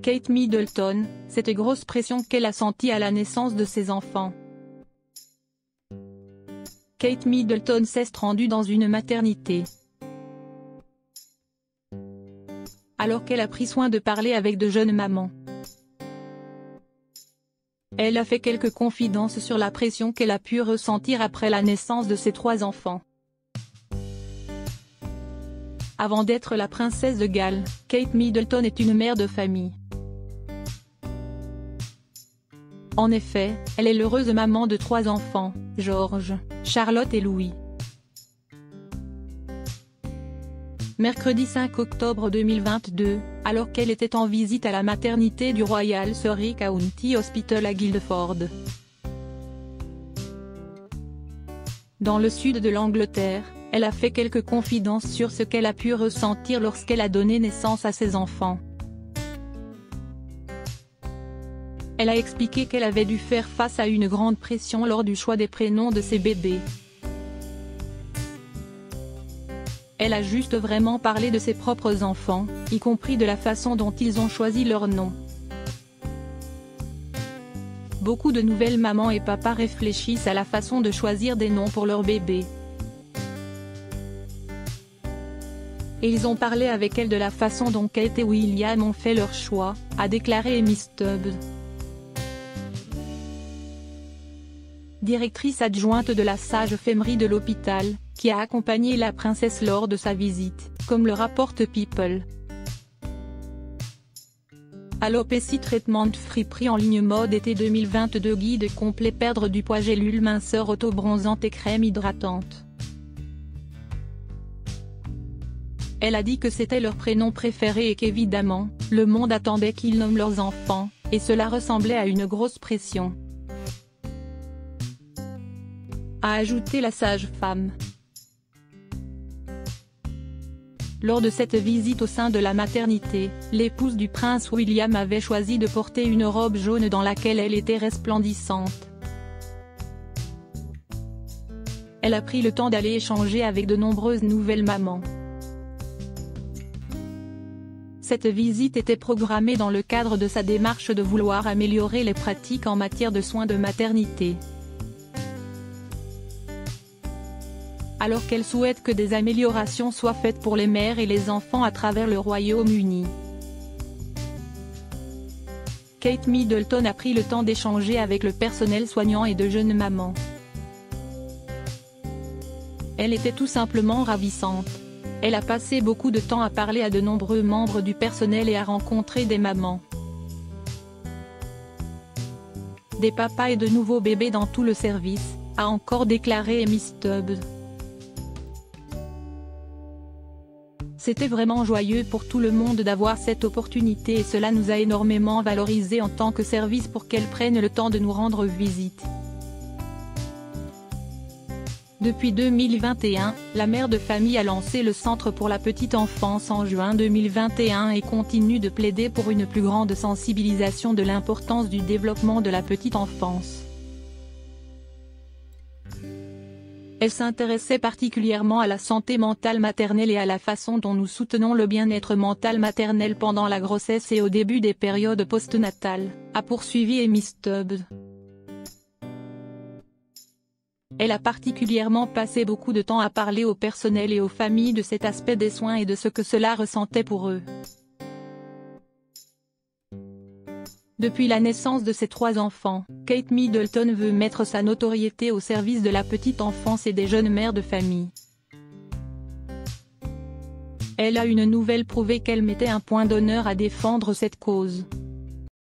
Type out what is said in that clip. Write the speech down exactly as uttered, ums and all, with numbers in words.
Kate Middleton, cette grosse pression qu'elle a sentie à la naissance de ses enfants. Kate Middleton s'est rendue dans une maternité. Alors qu'elle a pris soin de parler avec de jeunes mamans. Elle a fait quelques confidences sur la pression qu'elle a pu ressentir après la naissance de ses trois enfants. Avant d'être la princesse de Galles, Kate Middleton est une mère de famille. En effet, elle est l'heureuse maman de trois enfants, George, Charlotte et Louis. Mercredi cinq octobre deux mille vingt-deux, alors qu'elle était en visite à la maternité du Royal Surrey County Hospital à Guildford, dans le sud de l'Angleterre, elle a fait quelques confidences sur ce qu'elle a pu ressentir lorsqu'elle a donné naissance à ses enfants. Elle a expliqué qu'elle avait dû faire face à une grande pression lors du choix des prénoms de ses bébés. Elle a juste vraiment parlé de ses propres enfants, y compris de la façon dont ils ont choisi leur nom. Beaucoup de nouvelles mamans et papas réfléchissent à la façon de choisir des noms pour leurs bébés. Et ils ont parlé avec elle de la façon dont Kate et William ont fait leur choix, a déclaré Amy Stubbs, directrice adjointe de la sage-fémerie de l'hôpital, qui a accompagné la princesse lors de sa visite, comme le rapporte People. Alopecia Treatment Free prix en ligne mode été deux mille vingt-deux guide complet perdre du poids gélule minceur auto-bronzante et crème hydratante. Elle a dit que c'était leur prénom préféré et qu'évidemment, le monde attendait qu'ils nomment leurs enfants, et cela ressemblait à une grosse pression, a ajouté la sage-femme. Lors de cette visite au sein de la maternité, l'épouse du prince William avait choisi de porter une robe jaune dans laquelle elle était resplendissante. Elle a pris le temps d'aller échanger avec de nombreuses nouvelles mamans. Cette visite était programmée dans le cadre de sa démarche de vouloir améliorer les pratiques en matière de soins de maternité. Alors qu'elle souhaite que des améliorations soient faites pour les mères et les enfants à travers le Royaume-Uni. Kate Middleton a pris le temps d'échanger avec le personnel soignant et de jeunes mamans. Elle était tout simplement ravissante. Elle a passé beaucoup de temps à parler à de nombreux membres du personnel et à rencontrer des mamans, des papas et de nouveaux bébés dans tout le service, a encore déclaré Amy Stubbs. C'était vraiment joyeux pour tout le monde d'avoir cette opportunité et cela nous a énormément valorisé en tant que service pour qu'elle prenne le temps de nous rendre visite. Depuis deux mille vingt et un, la mère de famille a lancé le Centre pour la petite enfance en juin deux mille vingt et un et continue de plaider pour une plus grande sensibilisation de l'importance du développement de la petite enfance. Elle s'intéressait particulièrement à la santé mentale maternelle et à la façon dont nous soutenons le bien-être mental maternel pendant la grossesse et au début des périodes postnatales, a poursuivi Amy Stubbs. Elle a particulièrement passé beaucoup de temps à parler au personnel et aux familles de cet aspect des soins et de ce que cela ressentait pour eux. Depuis la naissance de ses trois enfants, Kate Middleton veut mettre sa notoriété au service de la petite enfance et des jeunes mères de famille. Elle a une nouvelle prouvé qu'elle mettait un point d'honneur à défendre cette cause.